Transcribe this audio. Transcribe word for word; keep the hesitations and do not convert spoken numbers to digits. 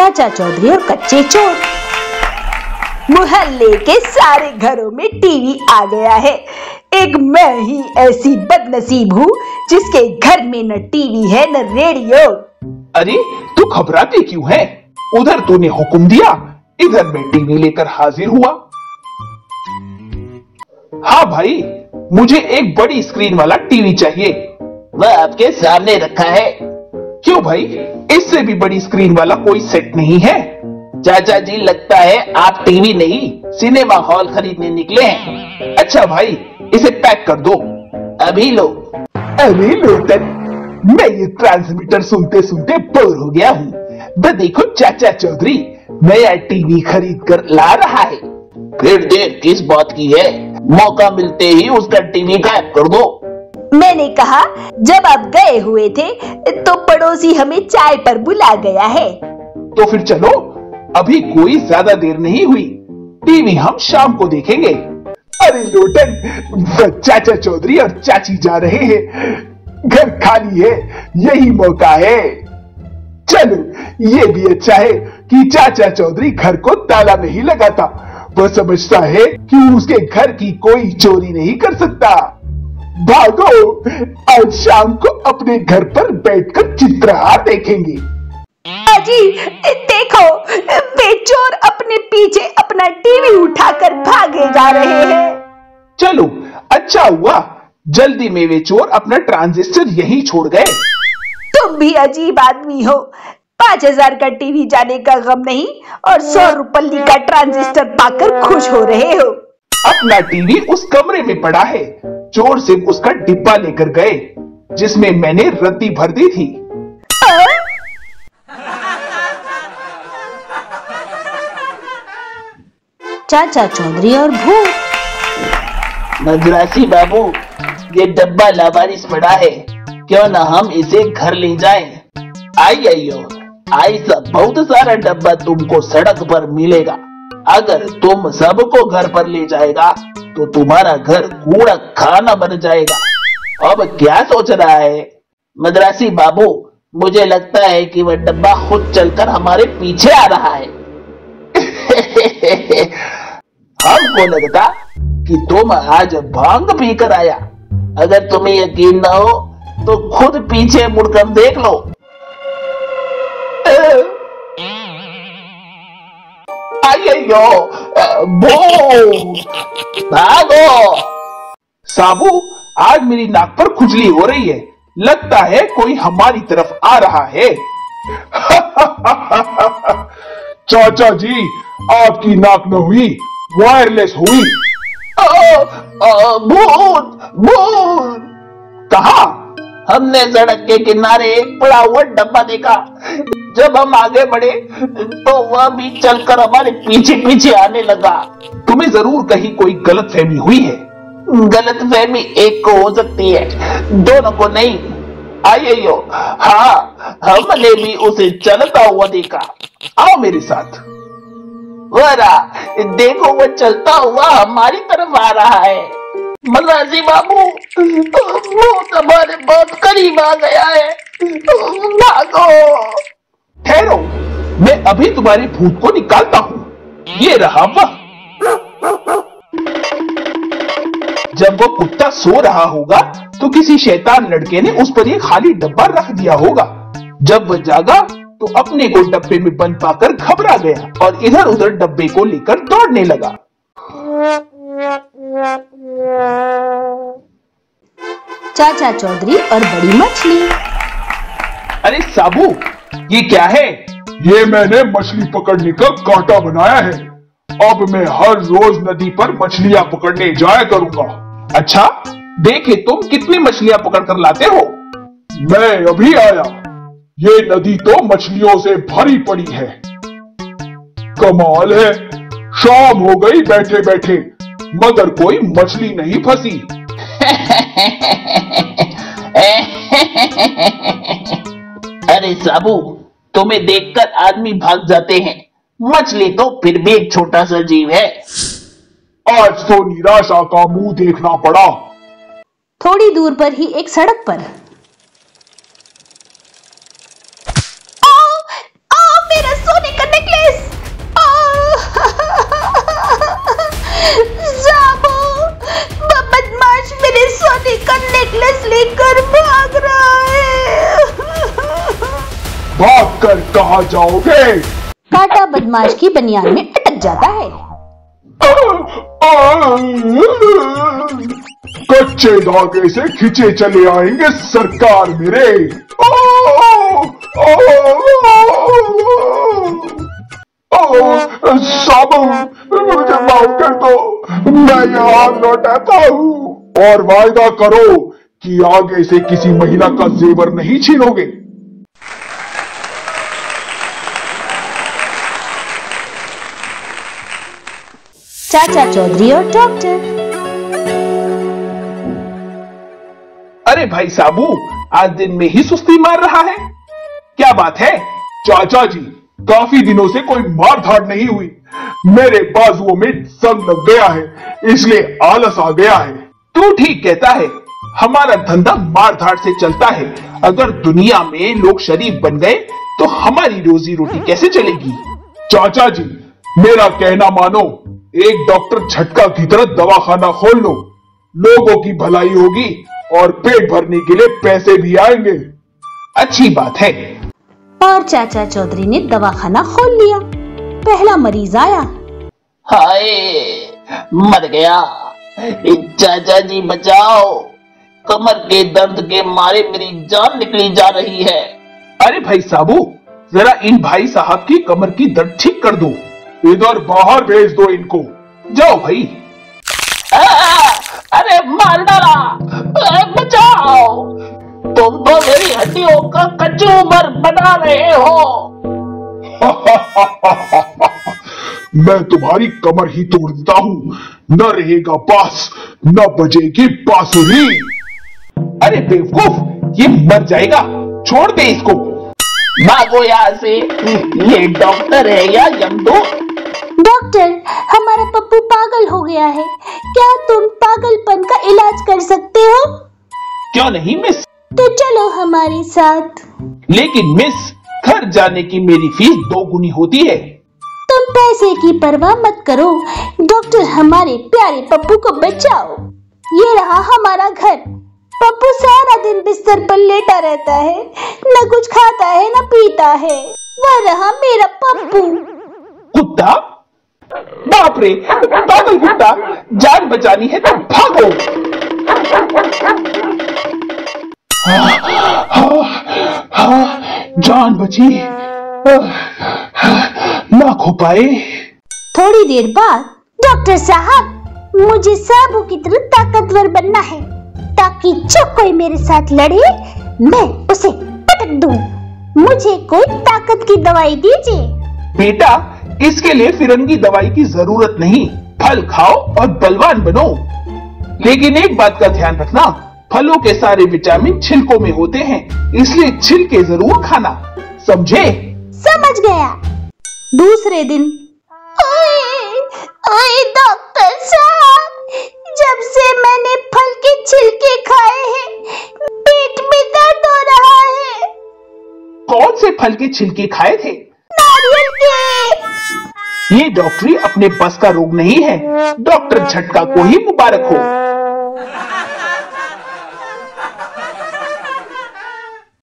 चाचा चौधरी और कच्चे चोर। मोहल्ले के सारे घरों में टीवी आ गया है, एक मैं ही ऐसी बदनसीब हूँ जिसके घर में न टीवी है न रेडियो। अरे तू घबराती क्यों है? उधर तूने हुक्म दिया, इधर मैं टीवी लेकर हाजिर हुआ। हाँ भाई, मुझे एक बड़ी स्क्रीन वाला टीवी चाहिए। वह आपके सामने रखा है। क्यों भाई, इससे भी बड़ी स्क्रीन वाला कोई सेट नहीं है? चाचा जी, लगता है आप टीवी नहीं सिनेमा हॉल खरीदने निकले हैं। अच्छा भाई, इसे पैक कर दो। अभी लो। अरे लोटन, मैं ये ट्रांसमीटर सुनते सुनते बोर हो गया हूँ। तो देखो चाचा चौधरी नया टीवी खरीद कर ला रहा है। फिर देर किस बात की है? मौका मिलते ही उसका टीवी गायब कर दो। मैंने कहा, जब आप गए हुए थे तो पड़ोसी हमें चाय पर बुला गया है। तो फिर चलो, अभी कोई ज्यादा देर नहीं हुई, टीवी हम शाम को देखेंगे। अरे लोटन, चाचा चौधरी और चाची जा रहे हैं, घर खाली है, यही मौका है। चलो, ये भी अच्छा है कि चाचा चौधरी घर को ताला नहीं लगाता। वो समझता है कि उसके घर की कोई चोरी नहीं कर सकता। भागो, आज शाम को अपने घर पर बैठकर चित्रहार देखेंगे। अजी देखो, वे चोर अपने पीछे अपना टीवी उठाकर भागे जा रहे हैं। चलो, अच्छा हुआ जल्दी में वे चोर अपना ट्रांजिस्टर यहीं छोड़ गए। तुम भी अजीब आदमी हो, पांच हजार का टीवी जाने का गम नहीं और सौ रुपये का ट्रांजिस्टर पाकर खुश हो रहे हो। अपना टीवी उस कमरे में पड़ा है, चोर सिर्फ उसका डिब्बा लेकर गए जिसमें मैंने रद्दी भर दी थी। आ? चाचा चौधरी और भूत। मद्रासी बाबू, ये डब्बा लावारिस पड़ा है, क्यों ना हम इसे घर ले जाएं? आई आइयो, ऐसा बहुत सारा डब्बा तुमको सड़क पर मिलेगा। अगर तुम सबको घर पर ले जाएगा तो तुम्हारा घर कूड़ा खाना बन जाएगा। अब क्या सोच रहा है मद्रासी बाबू? मुझे लगता है कि वह डब्बा खुद चलकर हमारे पीछे आ रहा है। हमको लगता कि तुम आज भांग पीकर आया। अगर तुम्हें यकीन ना हो तो खुद पीछे मुड़कर देख लो। आइयो, भागो। साबू, आज मेरी नाक पर खुजली हो रही है, लगता है कोई हमारी तरफ आ रहा है। चाचा जी, आपकी नाक न हुई, वायरलेस हुई। भूत भूत। कहा? हमने सड़क के किनारे एक पड़ा हुआ डब्बा देखा। जब हम आगे बढ़े तो वह भी चलकर हमारे पीछे पीछे आने लगा। तुम्हें जरूर कहीं कोई गलतफहमी हुई है। गलतफहमी एक को हो सकती है, दोनों को नहीं। आइयो, हाँ, हमने भी उसे चलता हुआ देखा। आओ मेरे साथ। वरा, देखो वो चलता हुआ हमारी तरफ आ रहा है। मद्रासी बाबू, वो हमारे बहुत करीब आ गया है, भागो। ठहरो, मैं अभी तुम्हारे भूत को निकालता हूँ। ये रहा वह। जब वो कुत्ता सो रहा होगा तो किसी शैतान लड़के ने उस पर ये खाली डब्बा रख दिया होगा। जब वह जागा तो अपने को डब्बे में बंद पाकर घबरा गया और इधर उधर डब्बे को लेकर दौड़ने लगा। चाचा चौधरी और बड़ी मछली। अरे साबू, ये क्या है? ये मैंने मछली पकड़ने का कांटा बनाया है। अब मैं हर रोज नदी पर मछलियां पकड़ने जाया करूंगा। अच्छा, देखे तुम कितनी मछलियां पकड़ कर लाते हो। मैं अभी आया। ये नदी तो मछलियों से भरी पड़ी है। कमाल है, शाम हो गई बैठे बैठे, मगर कोई मछली नहीं फंसी। अरे साबू, तुम्हें देखकर आदमी भाग जाते हैं, मछली तो फिर भी एक छोटा सा जीव है। आज तो निराशा का मुंह देखना पड़ा। थोड़ी दूर पर ही एक सड़क पर। आ, आ, मेरा सोने लेकर भाग रहा है। भाग कर कहाँ जाओगे? कांटा बदमाश की बनियान में अटक जाता है। कच्चे धागे से खींचे चले आएंगे सरकार मेरे। साबू, मुझे माफ कर दो, मैं यहाँ लौटाता हूँ और वायदा करो कि आगे से किसी महिला का जेवर नहीं छीनोगे। चाचा चौधरी और डॉक्टर। अरे भाई साबू, आज दिन में ही सुस्ती मार रहा है, क्या बात है? चाचा जी, काफी दिनों से कोई मार धाड़ नहीं हुई, मेरे बाजुओं में जंग लग गया है, इसलिए आलस आ गया है। तू ठीक कहता है, हमारा धंधा मार धाड़ से चलता है। अगर दुनिया में लोग शरीफ बन गए तो हमारी रोजी रोटी कैसे चलेगी? चाचा जी, मेरा कहना मानो, एक डॉक्टर झटका की तरह दवाखाना खोल लो, लोगों की भलाई होगी और पेट भरने के लिए पैसे भी आएंगे। अच्छी बात है। और चाचा चौधरी ने दवाखाना खोल लिया। पहला मरीज आया। हाय, मर गया। चाचा जी बचाओ, कमर के दर्द के मारे मेरी जान निकली जा रही है। अरे भाई साबू, जरा इन भाई साहब की कमर की दर्द ठीक कर दो। इधर बाहर भेज दो इनको। जाओ भाई। आ, अरे मार डाला, बचाओ, तुम तो मेरी हड्डियों का कचूमर बना रहे हो। मैं तुम्हारी कमर ही तोड़ देता हूँ, न रहेगा बांस, न बजेगी बांसुरी। अरे बेवकूफ, ये मर जाएगा, छोड़ दे इसको। भागो यहाँ से, ये डॉक्टर है या यमदूत? डॉक्टर, हमारा पप्पू पागल हो गया है, क्या तुम पागलपन का इलाज कर सकते हो? क्यों नहीं मिस, तो चलो हमारे साथ। लेकिन मिस, घर जाने की मेरी फीस दो गुनी होती है। तुम पैसे की परवाह मत करो, डॉक्टर हमारे प्यारे पप्पू को बचाओ। ये रहा हमारा घर। पप्पू सारा दिन बिस्तर पर लेटा रहता है, न कुछ खाता है न पीता है। वह रहा मेरा पप्पू। कुत्ता? बाप रे, पागल कुत्ता, जान बचानी है तो भागो। हाँ, हाँ, हाँ, जान बची, ना खो पाए। थोड़ी देर बाद, डॉक्टर साहब, मुझे साबू की तरह ताकतवर बनना है, ताकि जो कोई मेरे साथ लड़े मैं उसे पटक दूं। मुझे कोई ताकत की दवाई दीजिए। बेटा, इसके लिए फिरंगी दवाई की जरूरत नहीं, फल खाओ और बलवान बनो। लेकिन एक बात का ध्यान रखना, फलों के सारे विटामिन छिलकों में होते हैं, इसलिए छिलके जरूर खाना, समझे? समझ गया। दूसरे दिन, ओए, ओए डॉक्टर साहब, जब से मैंने फल के छिलके खाए हैं, पेट में दर्द हो रहा है। कौन से फल के छिलके खाए थे? नारियल के। ये डॉक्टरी अपने बस का रोग नहीं है, डॉक्टर झटका को ही मुबारक हो।